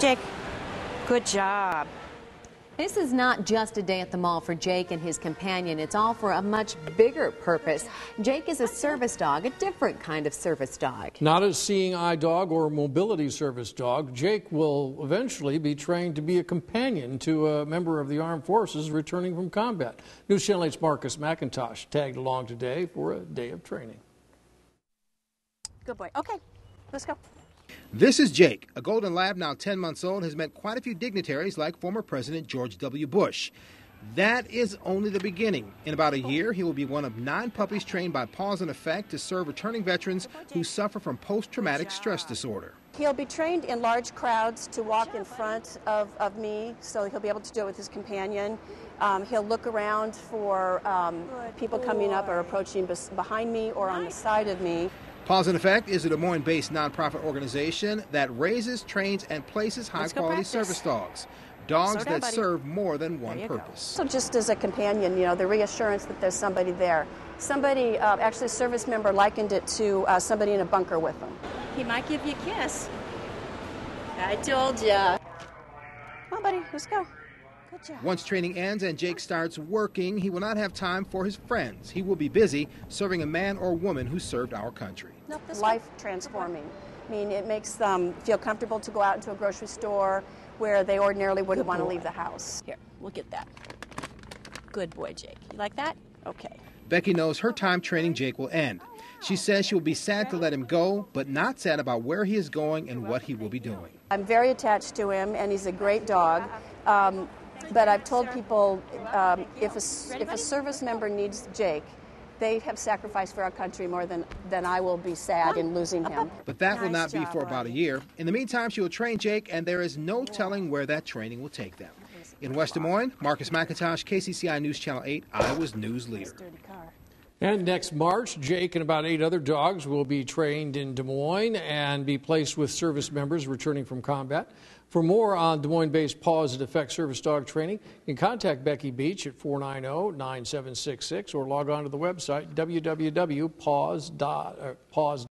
Jake. Good job. This is not just a day at the mall for Jake and his companion. It's all for a much bigger purpose. Jake is a service dog, a different kind of service dog. Not a seeing eye dog or a mobility service dog. Jake will eventually be trained to be a companion to a member of the armed forces returning from combat. News Channel 8's Marcus McIntosh tagged along today for a day of training. Good boy. Okay, let's go. This is Jake. A golden lab now 10 months old has met quite a few dignitaries like former President George W. Bush. That is only the beginning. In about a year, he will be one of 9 puppies trained by Paws in Effect to serve returning veterans who suffer from post-traumatic stress disorder. He'll be trained in large crowds to walk in front of me, so he'll be able to do it with his companion. He'll look around for people coming up or approaching behind me or on the side of me. Paws in Effect is a Des Moines-based nonprofit organization that raises, trains, and places high-quality service dogs. Dogs that serve more than one purpose. So just as a companion, you know, the reassurance that there's somebody there. Somebody, actually a service member likened it to somebody in a bunker with them. He might give you a kiss. I told ya. Come on, buddy, let's go. Good job. Once training ends and Jake starts working, he will not have time for his friends. He will be busy serving a man or woman who served our country. Life transforming. I mean, it makes them feel comfortable to go out into a grocery store where they ordinarily wouldn't want to leave the house. Here, look at that. Good boy, Jake. You like that? Okay. Becky knows her time training Jake will end. She says she will be sad to let him go, but not sad about where he is going and what he will be doing. I'm very attached to him, and he's a great dog. But I've told people if a service member needs Jake, they have sacrificed for our country more than I will be sad in losing him. But that will not be for about a year. In the meantime, she will train Jake, and there is no telling where that training will take them. In West Des Moines, Marcus McIntosh, KCCI News Channel 8, Iowa's news leader. And next March, Jake and about 8 other dogs will be trained in Des Moines and be placed with service members returning from combat. For more on Des Moines-based Paws in Effect service dog training, you can contact Becky Beach at 490-9766 or log on to the website www.paws.com.